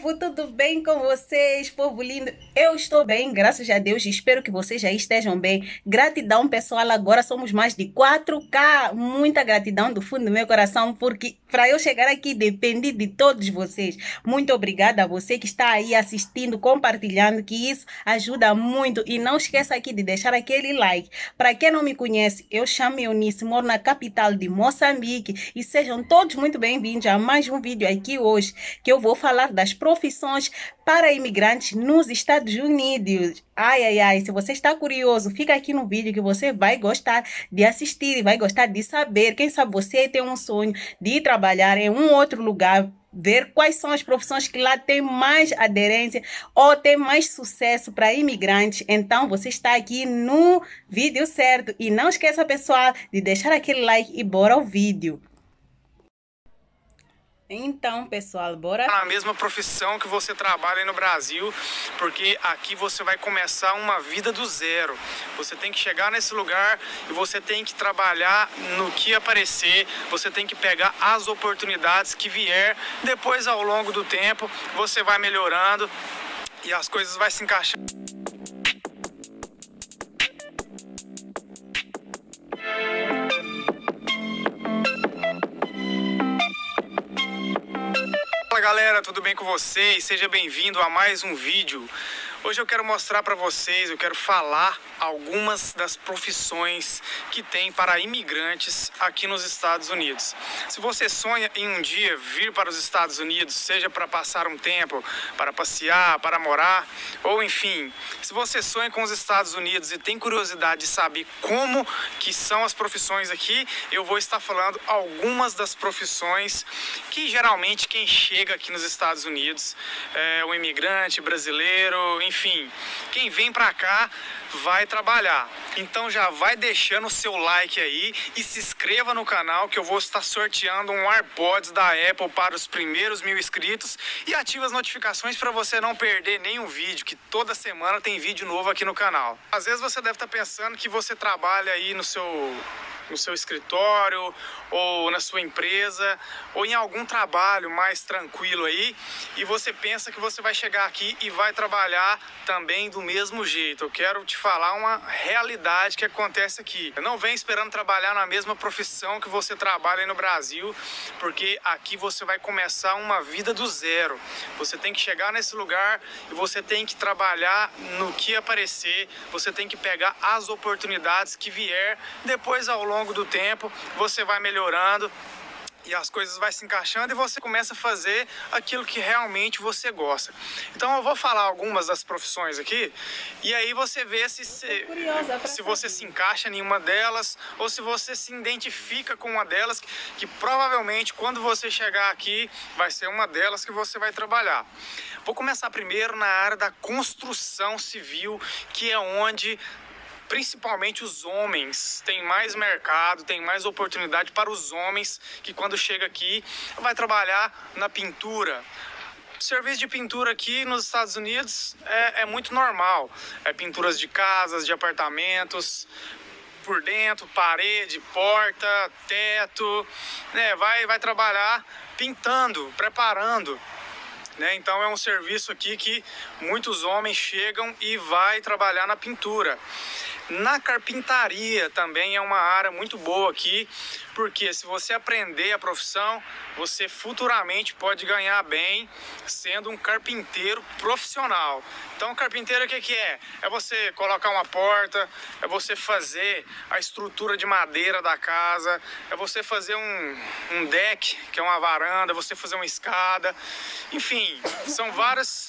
povo, tudo bem com vocês, povo lindo? Eu estou bem, graças a Deus, e espero que vocês já estejam bem. Gratidão, pessoal, agora somos mais de 4K. Muita gratidão do fundo do meu coração, porque para eu chegar aqui dependi de todos vocês. Muito obrigada a você que está aí assistindo, compartilhando, que isso ajuda muito. E não esqueça aqui de deixar aquele like. Para quem não me conhece, eu chamo Eunice, moro na capital de Moçambique, e sejam todos muito bem-vindos a mais um vídeo aqui hoje, que eu vou falar das profissões para imigrantes nos Estados Unidos. Ai, se você está curioso, fica aqui no vídeo que você vai gostar de assistir e vai gostar de saber. Quem sabe você tem um sonho de ir trabalhar em um outro lugar, ver quais são as profissões que lá tem mais aderência ou tem mais sucesso para imigrantes. Então você está aqui no vídeo certo. E não esqueça, pessoal, de deixar aquele like e bora ao vídeo. Então, pessoal, bora. Na mesma profissão que você trabalha aí no Brasil, porque aqui você vai começar uma vida do zero. Você tem que chegar nesse lugar e você tem que trabalhar no que aparecer, você tem que pegar as oportunidades que vier. Depois, ao longo do tempo, você vai melhorando e as coisas vão se encaixando. Fala galera, tudo bem com vocês? Seja bem-vindo a mais um vídeo. Hoje eu quero mostrar para vocês, eu quero falar algumas das profissões que tem para imigrantes aqui nos Estados Unidos. Se você sonha em um dia vir para os Estados Unidos, seja para passar um tempo, para passear, para morar, ou enfim, se você sonha com os Estados Unidos e tem curiosidade de saber como que são as profissões aqui, eu vou estar falando algumas das profissões que geralmente quem chega aqui nos Estados Unidos, um imigrante brasileiro, enfim, quem vem para cá vai trabalhar. Então já vai deixando o seu like aí e se inscreva no canal, que eu vou estar sorteando um AirPods da Apple para os primeiros 1000 inscritos, e ative as notificações para você não perder nenhum vídeo, que toda semana tem vídeo novo aqui no canal. Às vezes você deve estar pensando que você trabalha aí no seu escritório ou na sua empresa ou em algum trabalho mais tranquilo aí, e você pensa que você vai chegar aqui e vai trabalhar também do mesmo jeito. Eu quero te falar uma realidade que acontece aqui. Não vem esperando trabalhar na mesma profissão que você trabalha aí no Brasil, porque aqui você vai começar uma vida do zero. Você tem que chegar nesse lugar e você tem que trabalhar no que aparecer, você tem que pegar as oportunidades que vier. Depois, ao longo do tempo, você vai melhorando e as coisas vão se encaixando e você começa a fazer aquilo que realmente você gosta. Então eu vou falar algumas das profissões aqui e aí você vê se você se encaixa em uma delas ou se você se identifica com uma delas, que provavelmente quando você chegar aqui vai ser uma delas que você vai trabalhar. Vou começar primeiro na área da construção civil, que é onde principalmente os homens têm mais mercado, tem mais oportunidade para os homens, que quando chega aqui vai trabalhar na pintura. O serviço de pintura aqui nos Estados Unidos é muito normal. Pinturas de casas, de apartamentos, por dentro, parede, porta, teto, né? Vai trabalhar pintando, preparando. Então é um serviço aqui que muitos homens chegam e vai trabalhar na pintura. Na carpintaria também é uma área muito boa aqui, porque se você aprender a profissão, você futuramente pode ganhar bem sendo um carpinteiro profissional. Então, carpinteiro o que é? É você colocar uma porta, é você fazer a estrutura de madeira da casa, é você fazer um deck, que é uma varanda, é você fazer uma escada. Enfim, são várias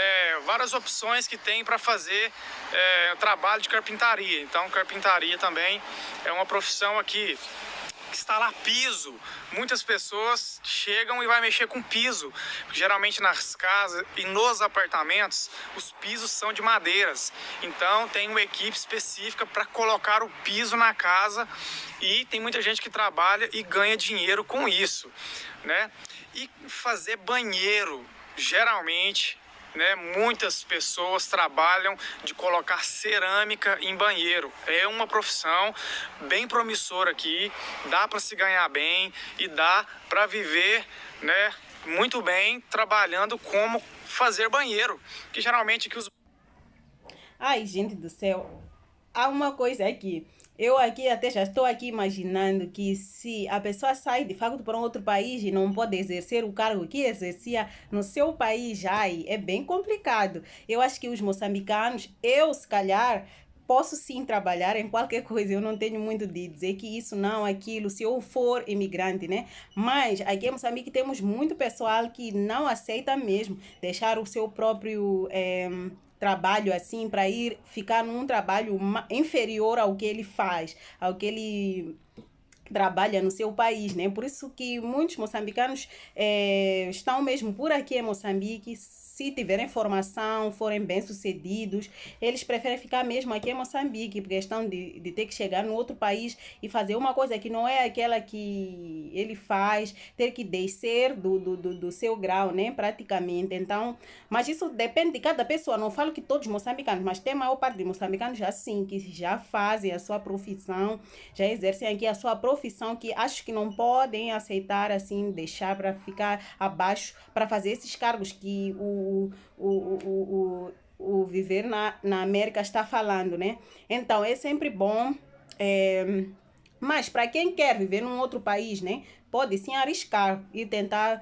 opções que tem para fazer trabalho de carpintaria. Então, carpintaria também é uma profissão aqui. Instalar piso. Muitas pessoas chegam e vai mexer com piso. Geralmente nas casas e nos apartamentos, os pisos são de madeiras. Então tem uma equipe específica para colocar o piso na casa, e tem muita gente que trabalha e ganha dinheiro com isso, né? E fazer banheiro, geralmente, muitas pessoas trabalham de colocar cerâmica em banheiro. É uma profissão bem promissora aqui, dá para se ganhar bem e dá para viver, muito bem trabalhando como fazer banheiro, que geralmente que os... Ai, gente do céu, há uma coisa aqui. Eu aqui até já estou aqui imaginando que se a pessoa sai de facto para um outro país e não pode exercer o cargo que exercia no seu país, ai, é bem complicado. Eu acho que os moçambicanos, eu se calhar posso sim trabalhar em qualquer coisa, eu não tenho muito de dizer que isso não, aquilo, se eu for imigrante, né? Mas aqui em Moçambique temos muito pessoal que não aceita mesmo deixar o seu próprio trabalho assim para ir ficar num trabalho inferior ao que ele faz, ao que ele trabalha no seu país, né? Por isso que muitos moçambicanos estão mesmo por aqui em Moçambique. Se tiverem formação, forem bem-sucedidos, eles preferem ficar mesmo aqui em Moçambique, por questão de ter que chegar no outro país e fazer uma coisa que não é aquela que ele faz, ter que descer do seu grau, né? Praticamente. Então, mas isso depende de cada pessoa. Não falo que todos os moçambicanos, mas tem a maior parte de moçambicanos assim, que já fazem a sua profissão, já exercem aqui a sua profissão, que acho que não podem aceitar assim, deixar para ficar abaixo, para fazer esses cargos que o viver na América está falando, né? Então, é sempre bom. Mas para quem quer viver num outro país, né? Pode sim arriscar e tentar,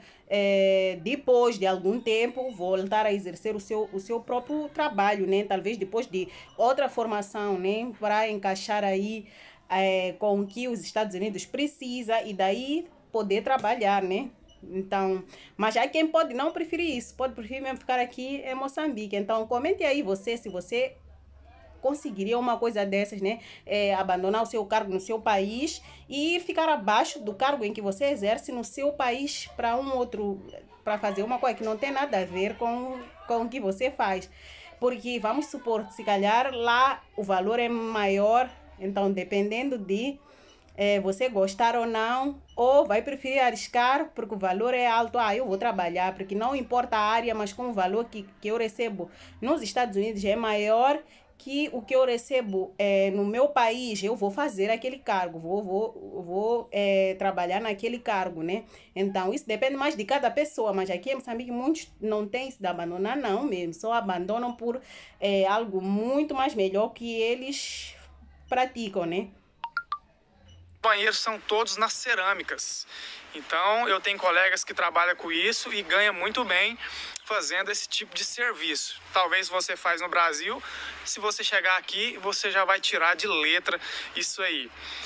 depois de algum tempo, voltar a exercer o seu próprio trabalho, né? Talvez depois de outra formação, né? Para encaixar aí com o que os Estados Unidos precisa e daí poder trabalhar, né? Então, mas há quem pode não preferir isso, pode preferir mesmo ficar aqui em Moçambique. Então, comente aí você, se você conseguiria uma coisa dessas, né? Abandonar o seu cargo no seu país e ficar abaixo do cargo em que você exerce no seu país para um outro, para fazer uma coisa que não tem nada a ver com o que você faz. Porque vamos supor que se calhar lá o valor é maior, então dependendo de você gostar ou vai preferir arriscar porque o valor é alto. Ah, eu vou trabalhar, porque não importa a área, mas com o valor que eu recebo nos Estados Unidos é maior que o que eu recebo no meu país, eu vou fazer aquele cargo, vou trabalhar naquele cargo, né? Então, isso depende mais de cada pessoa, mas aqui em Moçambique muitos não têm isso de abandonar, não mesmo, só abandonam por algo muito mais melhor que eles praticam, né? Banheiros são todos nas cerâmicas. Então, eu tenho colegas que trabalham com isso e ganham muito bem fazendo esse tipo de serviço. Talvez você faz no Brasil, se você chegar aqui, você já vai tirar de letra isso aí.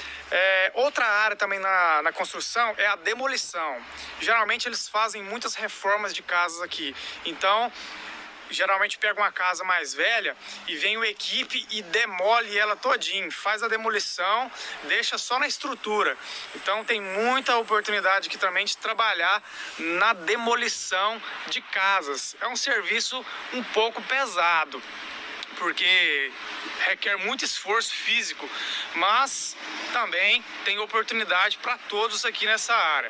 Outra área também na construção é a demolição. Geralmente eles fazem muitas reformas de casas aqui. Então, geralmente pega uma casa mais velha e vem uma equipe e demole ela todinha, faz a demolição, deixa só na estrutura. Então tem muita oportunidade aqui também de trabalhar na demolição de casas. É um serviço um pouco pesado, porque requer muito esforço físico, mas também tem oportunidade para todos aqui nessa área.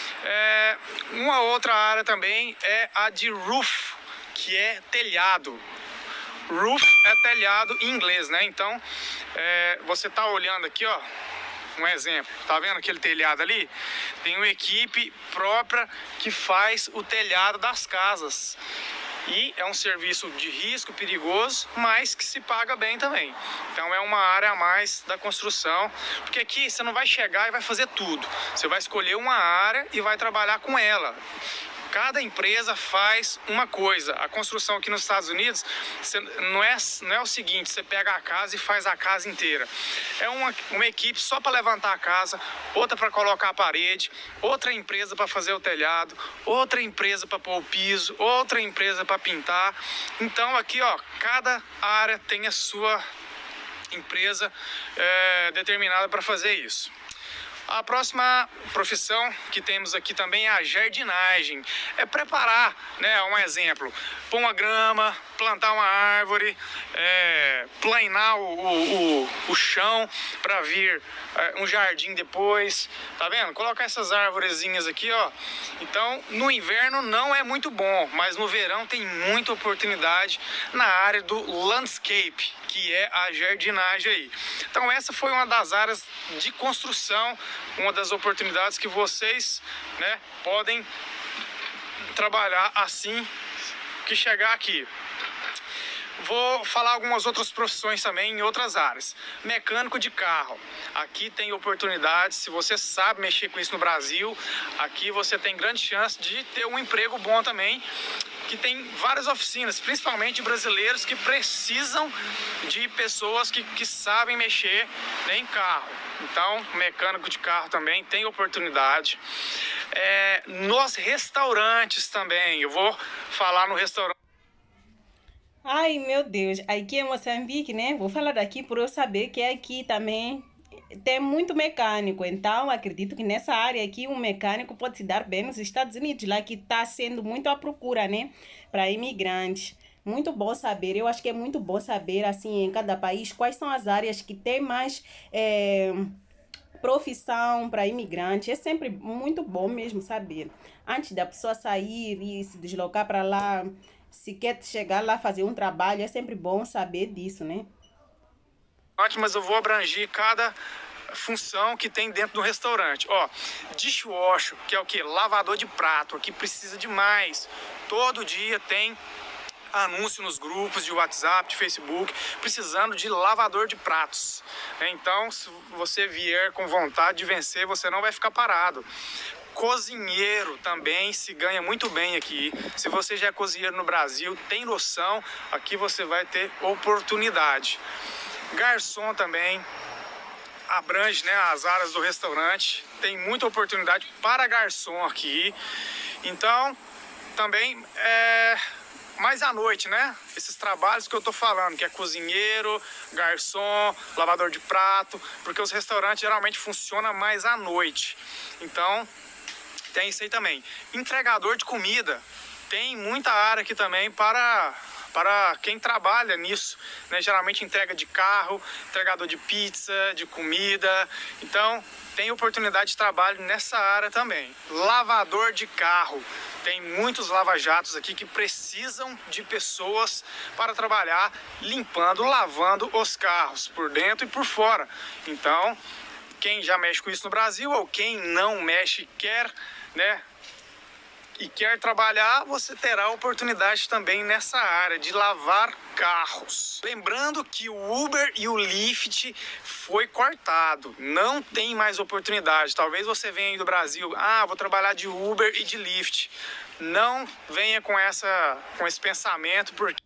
Uma outra área também é a de roof, que é telhado. Roof é telhado em inglês, né? Então, você tá olhando aqui, ó, um exemplo. Tá vendo aquele telhado ali? Tem uma equipe própria que faz o telhado das casas. E é um serviço de risco, perigoso, mas que se paga bem também. Então é uma área a mais da construção, porque aqui você não vai chegar e vai fazer tudo. Você vai escolher uma área e vai trabalhar com ela. Cada empresa faz uma coisa. A construção aqui nos Estados Unidos não é o seguinte, você pega a casa e faz a casa inteira. É uma equipe só para levantar a casa, outra para colocar a parede, outra empresa para fazer o telhado, outra empresa para pôr o piso, outra empresa para pintar. Então aqui, ó, cada área tem a sua empresa determinada para fazer isso. A próxima profissão que temos aqui também é a jardinagem. É preparar, né? Um exemplo, pôr uma grama, plantar uma árvore, planear o chão para vir um jardim depois. Tá vendo? Colocar essas árvorezinhas aqui, ó. Então, no inverno não é muito bom, mas no verão tem muita oportunidade na área do landscape, que é a jardinagem aí. Então, essa foi uma das áreas de construção, uma das oportunidades que vocês, né, podem trabalhar assim que chegar aqui. Vou falar algumas outras profissões também em outras áreas. Mecânico de carro. Aqui tem oportunidades. Se você sabe mexer com isso no Brasil, aqui você tem grande chance de ter um emprego bom também. Que tem várias oficinas, principalmente brasileiros que precisam de pessoas que sabem mexer, né, em carro. Então, mecânico de carro também tem oportunidade. Nos restaurantes também. Eu vou falar no restaurante. Ai, meu Deus, aqui é Moçambique, né? Vou falar daqui por eu saber que aqui também tem muito mecânico. Então, acredito que nessa área aqui, um mecânico pode se dar bem nos Estados Unidos, lá que está sendo muito a procura, né? Para imigrantes. Muito bom saber. Eu acho que é muito bom saber, assim, em cada país, quais são as áreas que tem mais profissão para imigrante. É sempre muito bom mesmo saber. Antes da pessoa sair e se deslocar para lá, se quer chegar lá fazer um trabalho, é sempre bom saber disso, né? Mas eu vou abranger cada função que tem dentro do restaurante. Ó, dishwasher, que é o que? Lavador de prato. Aqui precisa demais. Todo dia tem anúncio nos grupos de WhatsApp, de Facebook, precisando de lavador de pratos. Então, se você vier com vontade de vencer, você não vai ficar parado. Cozinheiro também se ganha muito bem aqui. Se você já é cozinheiro no Brasil, tem noção, aqui você vai ter oportunidade. Garçom também abrange, né, as áreas do restaurante. Tem muita oportunidade para garçom aqui. Então, também mais à noite, né? Esses trabalhos que eu tô falando, que é cozinheiro, garçom, lavador de prato, porque os restaurantes geralmente funcionam mais à noite. Então, tem isso aí também. Entregador de comida. Tem muita área aqui também para quem trabalha nisso, né? Geralmente entrega de carro, entregador de pizza, de comida. Então, tem oportunidade de trabalho nessa área também. Lavador de carro. Tem muitos lava-jatos aqui que precisam de pessoas para trabalhar limpando, lavando os carros por dentro e por fora. Então, quem já mexe com isso no Brasil ou quem não mexe quer, né, e quer trabalhar, você terá oportunidade também nessa área de lavar carros. Lembrando que o Uber e o Lyft foi cortado, não tem mais oportunidade. Talvez você venha aí do Brasil, vou trabalhar de Uber e de Lyft. Não venha com esse pensamento, porque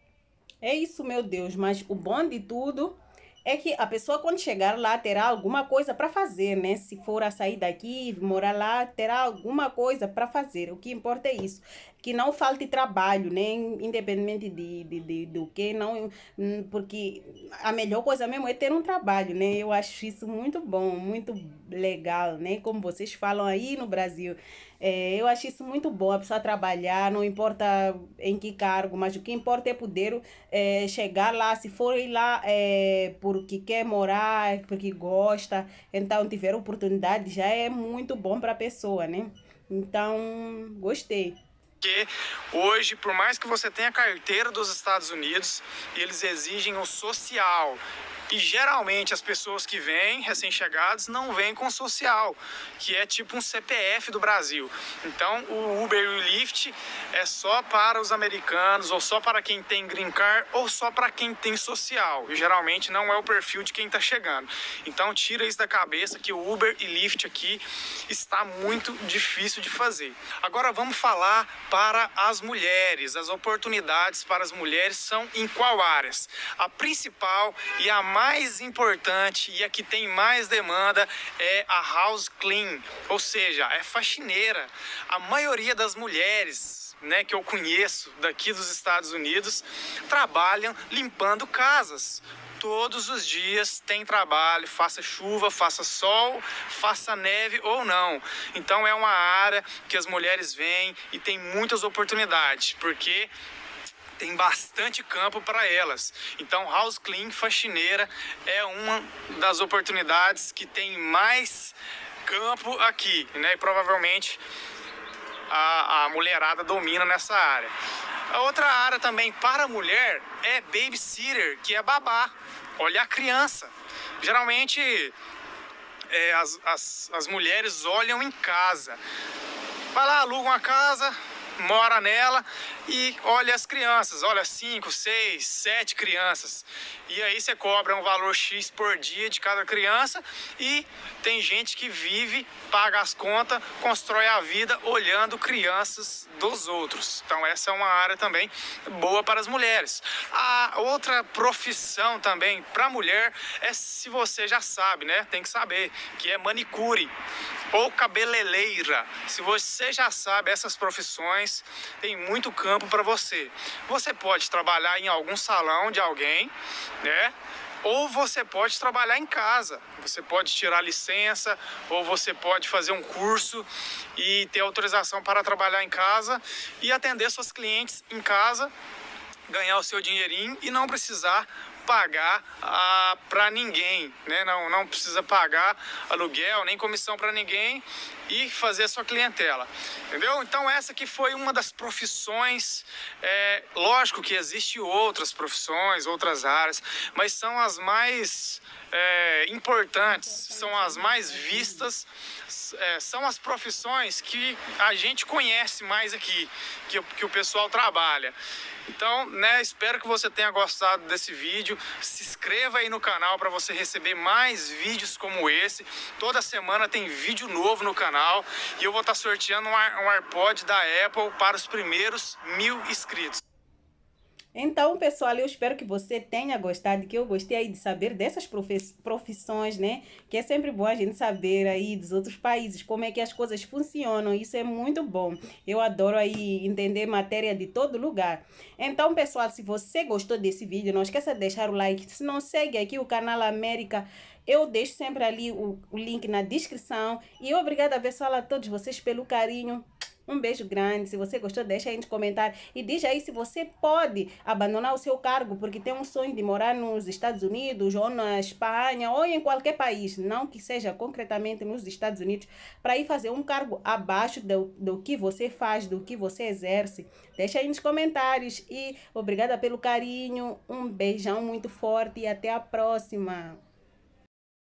é isso, meu Deus, mas o bom de tudo é que a pessoa, quando chegar lá, terá alguma coisa para fazer, né? Se for a sair daqui, morar lá, terá alguma coisa para fazer. O que importa é isso. Que não falte trabalho, né? Independente do que, não, porque a melhor coisa mesmo é ter um trabalho, né? Eu acho isso muito bom, muito legal, né? Como vocês falam aí no Brasil. Eu acho isso muito bom, a pessoa trabalhar, não importa em que cargo, mas o que importa é poder chegar lá, se for ir lá porque quer morar, porque gosta, então tiver oportunidade, já é muito bom para a pessoa, né? Então, gostei. Porque hoje, por mais que você tenha a carteira dos Estados Unidos, eles exigem o social. E geralmente as pessoas que vêm, recém-chegados, não vêm com social, que é tipo um CPF do Brasil. Então o Uber e o Lyft é só para os americanos, ou só para quem tem green card, ou só para quem tem social. E geralmente não é o perfil de quem está chegando. Então tira isso da cabeça que o Uber e Lyft aqui está muito difícil de fazer. Agora vamos falar para as mulheres. As oportunidades para as mulheres são em qual áreas? A principal e a mais importante e a que tem mais demanda é a house clean, ou seja, é faxineira. A maioria das mulheres, né, que eu conheço daqui dos Estados Unidos trabalham limpando casas. Todos os dias tem trabalho, faça chuva, faça sol, faça neve ou não. Então é uma área que as mulheres vêm e tem muitas oportunidades, porque tem bastante campo para elas. Então, house clean, faxineira, é uma das oportunidades que tem mais campo aqui, né? E provavelmente a mulherada domina nessa área. A outra área também para a mulher é babysitter, que é babá. Olha a criança. Geralmente as mulheres olham em casa. Vai lá, aluga uma casa, mora nela e olha as crianças, olha 5, 6, 7 crianças. E aí você cobra um valor X por dia de cada criança e tem gente que vive, paga as contas, constrói a vida olhando crianças dos outros. Então essa é uma área também boa para as mulheres. A outra profissão também para mulher é, se você já sabe, né? Tem que saber, que é manicure ou cabeleireira. Se você já sabe essas profissões, tem muito campo para você. Você pode trabalhar em algum salão de alguém, né? Ou você pode trabalhar em casa. Você pode tirar licença, ou você pode fazer um curso e ter autorização para trabalhar em casa e atender suas clientes em casa, ganhar o seu dinheirinho e não precisar pagar para ninguém, né? Não precisa pagar aluguel nem comissão para ninguém e fazer a sua clientela, entendeu? Então essa aqui foi uma das profissões, lógico que existe outras profissões, outras áreas, mas são as mais importantes, são as mais vistas, são as profissões que a gente conhece mais aqui, que o pessoal trabalha. Então, né, espero que você tenha gostado desse vídeo. Se inscreva aí no canal para você receber mais vídeos como esse. Toda semana tem vídeo novo no canal e eu vou estar sorteando um AirPod da Apple para os primeiros 1000 inscritos. Então, pessoal, eu espero que você tenha gostado, que eu gostei aí de saber dessas profissões, né? Que é sempre bom a gente saber aí dos outros países, como é que as coisas funcionam. Isso é muito bom. Eu adoro aí entender matéria de todo lugar. Então, pessoal, se você gostou desse vídeo, não esqueça de deixar o like. Se não segue aqui o canal América, eu deixo sempre ali o link na descrição. E obrigada, pessoal, a todos vocês pelo carinho. Um beijo grande. Se você gostou, deixa aí nos comentários. E diz aí se você pode abandonar o seu cargo porque tem um sonho de morar nos Estados Unidos ou na Espanha ou em qualquer país, não que seja concretamente nos Estados Unidos, para ir fazer um cargo abaixo do que você faz, do que você exerce. Deixa aí nos comentários. E obrigada pelo carinho. Um beijão muito forte e até a próxima.